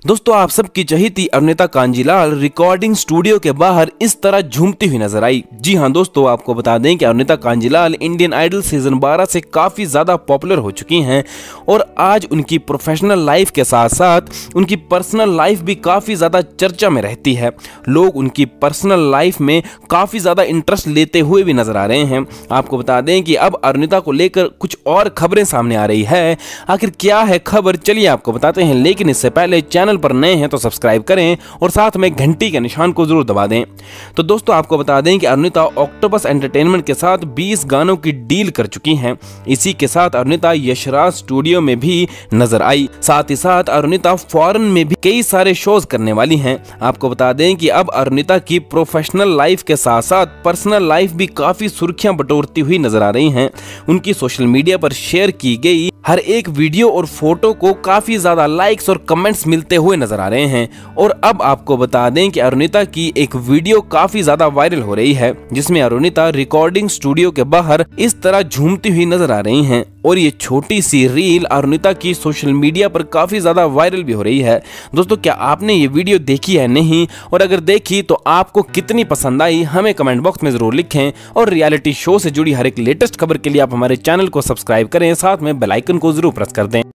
दोस्तों आप सबकी चहेती अरुणिता कांजीलाल रिकॉर्डिंग स्टूडियो के बाहर इस तरह झूमती हुई नजर आई। जी हां दोस्तों, आपको बता दें कि Arunita Kanjilal Indian idol season 12 से काफी ज्यादा पॉपुलर हो चुकी हैं और आज उनकी प्रोफेशनल लाइफ के साथ साथ उनकी पर्सनल लाइफ भी काफी ज्यादा चर्चा में रहती है। लोग उनकी पर्सनल लाइफ में काफी ज्यादा इंटरेस्ट लेते हुए भी नजर आ रहे हैं। आपको बता दें कि अब अरुणिता को लेकर कुछ और खबरें सामने आ रही है। आखिर क्या है खबर, चलिए आपको बताते हैं, लेकिन इससे पहले चैनल पर नए हैं तो सब्सक्राइब करें और साथ में घंटी के निशान को जरूर दबा दें। तो दोस्तों आपको बता दें कि अरुणिता ऑक्टोपस एंटरटेनमेंट के साथ 20 गानों की डील कर चुकी हैं। इसी के साथ अरुणिता यशराज स्टूडियो में भी नजर आई। साथ ही साथ अरुणिता फॉरेन में भी कई सारे शोज करने वाली हैं। आपको बता दें कि अब अरुणिता की प्रोफेशनल लाइफ के साथ साथ पर्सनल लाइफ भी काफी सुर्खियां बटोरती हुई नजर आ रही हैं। उनकी सोशल मीडिया पर शेयर की गई हर एक वीडियो और फोटो को काफी ज्यादा लाइक्स और कमेंट्स मिलते हुए नजर आ रहे हैं। और अब आपको बता दें कि अरुणिता की एक वीडियो काफी ज्यादा वायरल हो रही है, जिसमें अरुणिता रिकॉर्डिंग स्टूडियो के बाहर इस तरह झूमती हुई नजर आ रही हैं। और ये छोटी सी रील अरुणिता की सोशल मीडिया पर काफी ज्यादा वायरल भी हो रही है। दोस्तों क्या आपने ये वीडियो देखी है नहीं, और अगर देखी तो आपको कितनी पसंद आई, हमें कमेंट बॉक्स में जरूर लिखें। और रियलिटी शो से जुड़ी हर एक लेटेस्ट खबर के लिए आप हमारे चैनल को सब्सक्राइब करें, साथ में बेल आइकन को जरूर प्रेस कर दें।